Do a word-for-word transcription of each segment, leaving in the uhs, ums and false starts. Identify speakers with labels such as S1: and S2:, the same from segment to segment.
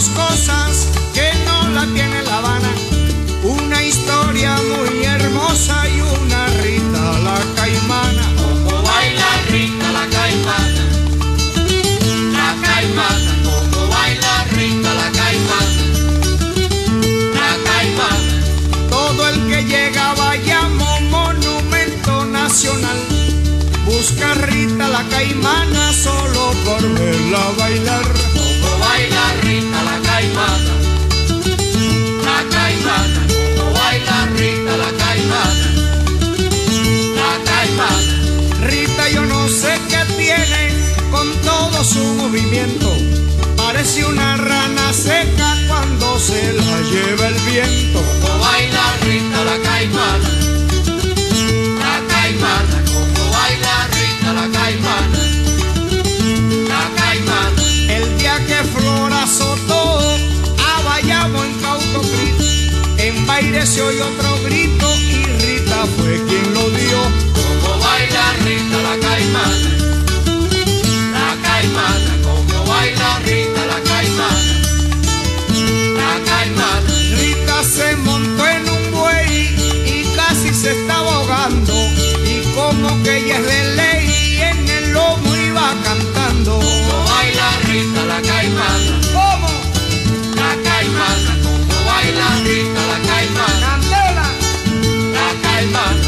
S1: cosas que no la tiene La Habana. Una historia muy hermosa y una Rita la caimana.
S2: Como baila Rita la caimana, la caimana, como baila Rita la caimana, la caimana.
S1: Todo el que llega a Bayamo, monumento nacional, busca a Rita la caimana solo por verla bailar.
S2: Como baila Rita la caimana, la caimana, como baila Rita la caimana, la caimana.
S1: Rita yo no sé qué tiene con todo su movimiento, parece una rana seca cuando se la lleva el viento.
S2: Como baila Rita la caimana, la caimana, como baila Rita la caimana, la caimana.
S1: El día que Flor azotó a Bayamo en Caucocrit, en baile se oyó otro grito y Rita fue quien lo dio.
S2: Como baila Rita la caimana, la caimana, como baila Rita la caimana, la caimana.
S1: Rita se montó en un buey y casi se estaba ahogando, y como que ella es de ley en el lomo iba cantando.
S2: Como baila Rita la caimana,
S1: ¿Cómo?
S2: la caimana, como baila Rita la caimana,
S1: ¡Candela!
S2: la caimana.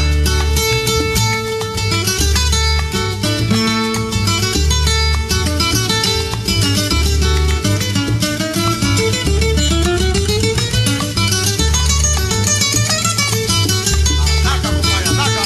S1: Ataca, compadre, ataca.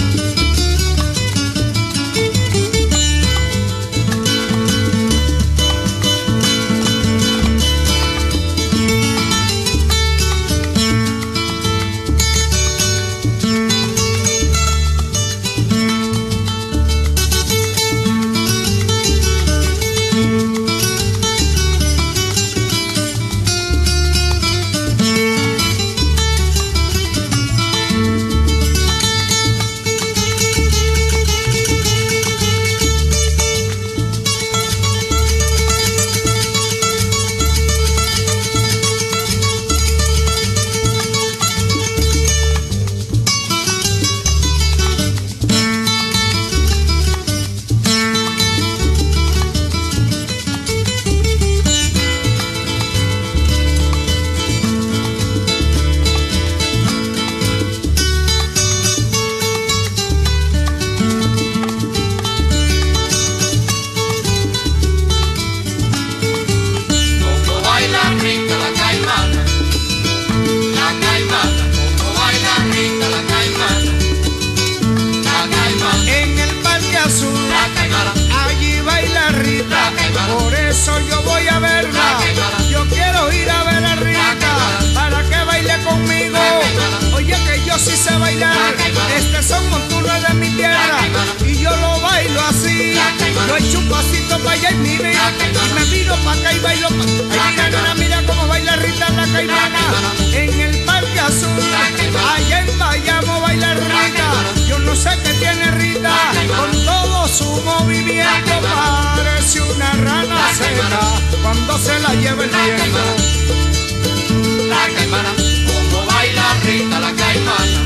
S1: Yo echo un pasito para allá y mire, y me miro para acá y bailo pa' ay, mira, nena, mira cómo baila Rita la caimana. En el Parque Azul, allá en Bayamo baila Rita. Yo no sé qué tiene Rita, con todo su movimiento parece una rana seca cuando se la lleva el viento.
S2: La caimana, como baila Rita la caimana.